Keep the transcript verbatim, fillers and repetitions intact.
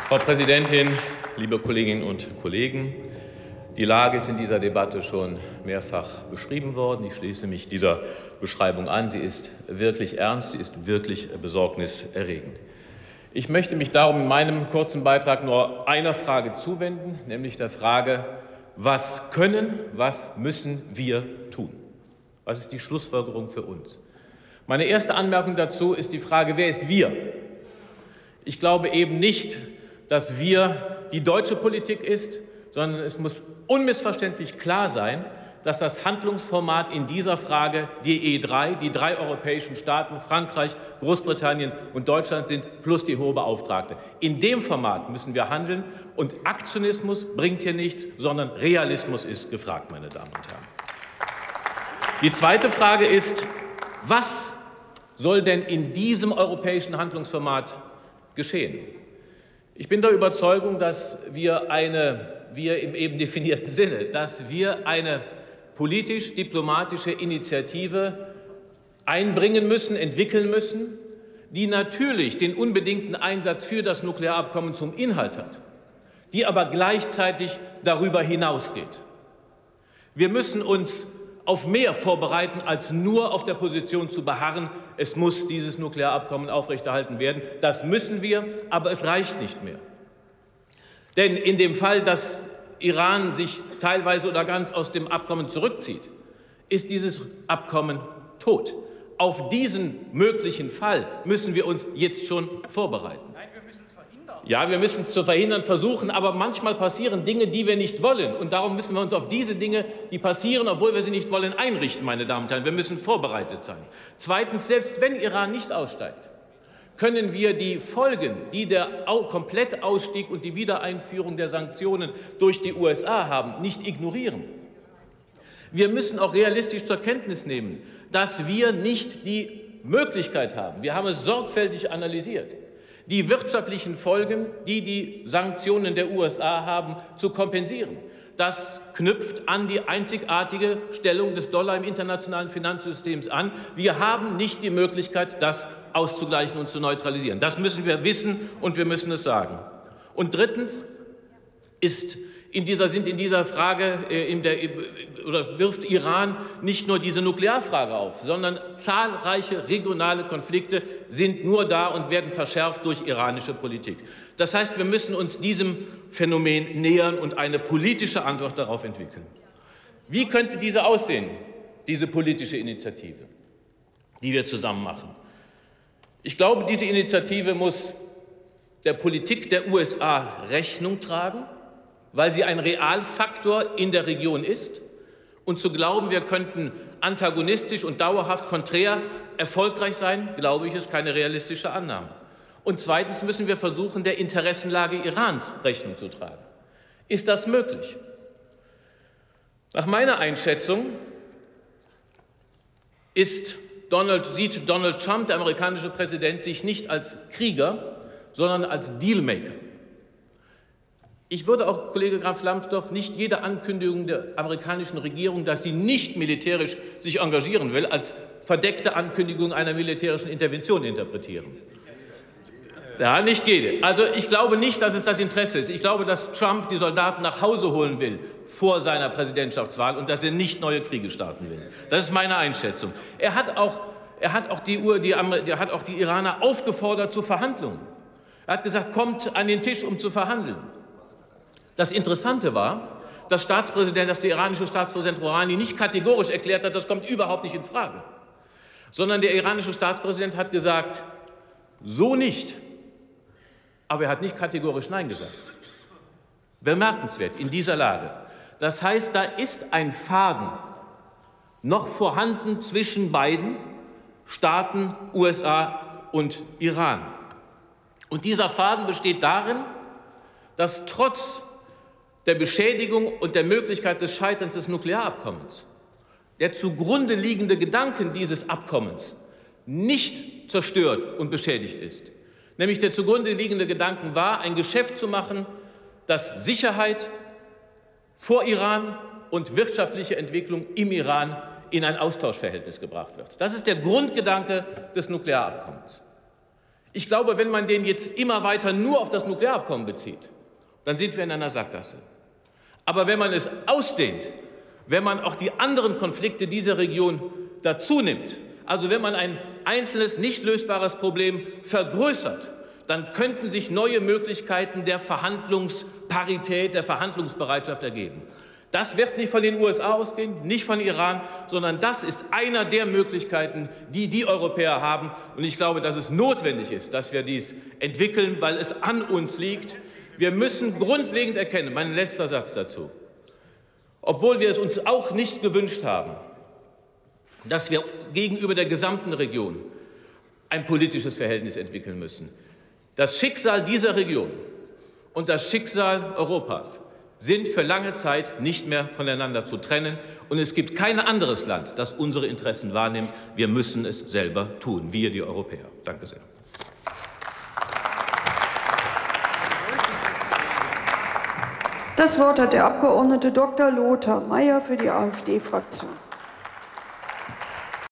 Frau Präsidentin, liebe Kolleginnen und Kollegen! Die Lage ist in dieser Debatte schon mehrfach beschrieben worden. Ich schließe mich dieser Beschreibung an. Sie ist wirklich ernst, sie ist wirklich besorgniserregend. Ich möchte mich darum in meinem kurzen Beitrag nur einer Frage zuwenden, nämlich der Frage, was können, was müssen wir tun? Was ist die Schlussfolgerung für uns? Meine erste Anmerkung dazu ist die Frage, wer ist wir? Ich glaube eben nicht, dass wir die deutsche Politik ist, sondern es muss unmissverständlich klar sein, dass das Handlungsformat in dieser Frage die E drei, die drei europäischen Staaten, Frankreich, Großbritannien und Deutschland sind, plus die hohe Beauftragte. In dem Format müssen wir handeln, und Aktionismus bringt hier nichts, sondern Realismus ist gefragt, meine Damen und Herren. Die zweite Frage ist, was soll denn in diesem europäischen Handlungsformat geschehen? Ich bin der Überzeugung, dass wir eine, wir im eben definierten Sinne, dass wir eine politisch-diplomatische Initiative einbringen müssen, entwickeln müssen, die natürlich den unbedingten Einsatz für das Nuklearabkommen zum Inhalt hat, die aber gleichzeitig darüber hinausgeht. Wir müssen uns auf mehr vorbereiten, als nur auf der Position zu beharren, es muss dieses Nuklearabkommen aufrechterhalten werden. Das müssen wir, aber es reicht nicht mehr. Denn in dem Fall, dass Iran sich teilweise oder ganz aus dem Abkommen zurückzieht, ist dieses Abkommen tot. Auf diesen möglichen Fall müssen wir uns jetzt schon vorbereiten. Nein, wir müssen es verhindern. Ja, wir müssen es zu verhindern versuchen, aber manchmal passieren Dinge, die wir nicht wollen. Und darum müssen wir uns auf diese Dinge, die passieren, obwohl wir sie nicht wollen, einrichten, meine Damen und Herren. Wir müssen vorbereitet sein. Zweitens, selbst wenn Iran nicht aussteigt, können wir die Folgen, die der Komplettausstieg und die Wiedereinführung der Sanktionen durch die U S A haben, nicht ignorieren. Wir müssen auch realistisch zur Kenntnis nehmen, dass wir nicht die Möglichkeit haben, wir haben es sorgfältig analysiert, die wirtschaftlichen Folgen, die die Sanktionen der U S A haben, zu kompensieren. Das knüpft an die einzigartige Stellung des Dollar im internationalen Finanzsystem an. Wir haben nicht die Möglichkeit, das auszugleichen und zu neutralisieren. Das müssen wir wissen, und wir müssen es sagen. Und drittens ist in dieser, sind in dieser Frage äh, in der, oder wirft Iran nicht nur diese Nuklearfrage auf, sondern zahlreiche regionale Konflikte sind nur da und werden verschärft durch iranische Politik. Das heißt, wir müssen uns diesem Phänomen nähern und eine politische Antwort darauf entwickeln. Wie könnte diese aussehen, diese politische Initiative, die wir zusammen machen? Ich glaube, diese Initiative muss der Politik der U S A Rechnung tragen, weil sie ein Realfaktor in der Region ist. Und zu glauben, wir könnten antagonistisch und dauerhaft konträr erfolgreich sein, glaube ich, ist keine realistische Annahme. Und zweitens müssen wir versuchen, der Interessenlage Irans Rechnung zu tragen. Ist das möglich? Nach meiner Einschätzung ist Donald, sieht Donald Trump, der amerikanische Präsident, sich nicht als Krieger, sondern als Dealmaker. Ich würde auch, Kollege Graf Lambsdorff, nicht jede Ankündigung der amerikanischen Regierung, dass sie nicht militärisch sich engagieren will, als verdeckte Ankündigung einer militärischen Intervention interpretieren. Ja, nicht jede. Also ich glaube nicht, dass es das Interesse ist. Ich glaube, dass Trump die Soldaten nach Hause holen will vor seiner Präsidentschaftswahl und dass er nicht neue Kriege starten will. Das ist meine Einschätzung. Er hat auch, er hat auch, die, die, er hat auch die Iraner aufgefordert zu Verhandlungen. Er hat gesagt, kommt an den Tisch, um zu verhandeln. Das Interessante war, dass, Staatspräsident, dass der iranische Staatspräsident Rouhani nicht kategorisch erklärt hat, das kommt überhaupt nicht in Frage, sondern der iranische Staatspräsident hat gesagt, so nicht. Aber er hat nicht kategorisch Nein gesagt. Bemerkenswert in dieser Lage. Das heißt, da ist ein Faden noch vorhanden zwischen beiden Staaten, U S A und Iran. Und dieser Faden besteht darin, dass trotz der Beschädigung und der Möglichkeit des Scheiterns des Nuklearabkommens der zugrunde liegende Gedanke dieses Abkommens nicht zerstört und beschädigt ist. Nämlich der zugrunde liegende Gedanke war, ein Geschäft zu machen, das Sicherheit vor Iran und wirtschaftliche Entwicklung im Iran in ein Austauschverhältnis gebracht wird. Das ist der Grundgedanke des Nuklearabkommens. Ich glaube, wenn man den jetzt immer weiter nur auf das Nuklearabkommen bezieht, dann sind wir in einer Sackgasse. Aber wenn man es ausdehnt, wenn man auch die anderen Konflikte dieser Region dazu nimmt, also wenn man ein einzelnes nicht lösbares Problem vergrößert, dann könnten sich neue Möglichkeiten der Verhandlungsparität, der Verhandlungsbereitschaft ergeben. Das wird nicht von den U S A ausgehen, nicht von Iran, sondern das ist einer der Möglichkeiten, die die Europäer haben. Und ich glaube, dass es notwendig ist, dass wir dies entwickeln, weil es an uns liegt. Wir müssen grundlegend erkennen, mein letzter Satz dazu, obwohl wir es uns auch nicht gewünscht haben, dass wir gegenüber der gesamten Region ein politisches Verhältnis entwickeln müssen. Das Schicksal dieser Region und das Schicksal Europas sind für lange Zeit nicht mehr voneinander zu trennen. Und es gibt kein anderes Land, das unsere Interessen wahrnimmt. Wir müssen es selber tun, wir die Europäer. Danke sehr. Das Wort hat der Abgeordnete Doktor Lothar Maier für die AfD-Fraktion.